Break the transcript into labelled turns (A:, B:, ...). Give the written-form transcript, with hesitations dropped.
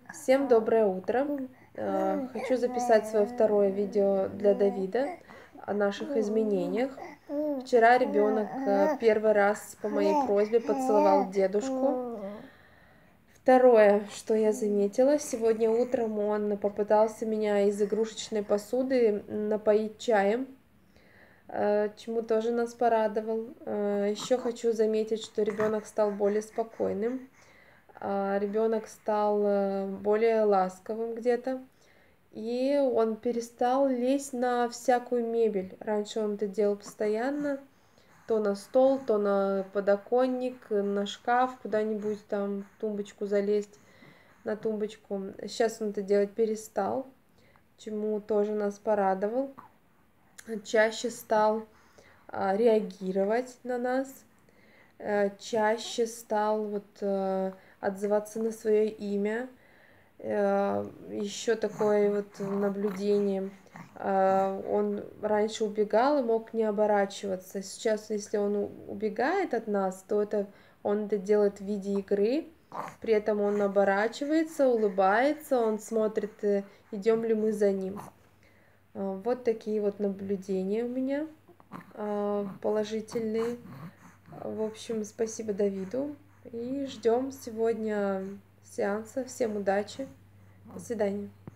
A: Всем доброе утро! Хочу записать свое второе видео для Давида о наших изменениях. Вчера ребенок первый раз по моей просьбе поцеловал дедушку. Второе, что я заметила, сегодня утром он попытался меня из игрушечной посуды напоить чаем, чему тоже нас порадовал. Еще хочу заметить, что ребенок стал более спокойным. Ребенок стал более ласковым где-то, и он перестал лезть на всякую мебель. Раньше он это делал постоянно, то на стол, то на подоконник, на шкаф, куда-нибудь там тумбочку залезть, на тумбочку. Сейчас он это делать перестал, чему тоже нас порадовал. Чаще стал реагировать на нас, чаще стал отзываться на свое имя. Еще такое вот наблюдение. Он раньше убегал и мог не оборачиваться. Сейчас, если он убегает от нас, то он это делает в виде игры. При этом он оборачивается, улыбается, он смотрит, идем ли мы за ним. Вот такие вот наблюдения у меня положительные. В общем, спасибо Давиду. И ждем сегодня сеанса. Всем удачи. До свидания.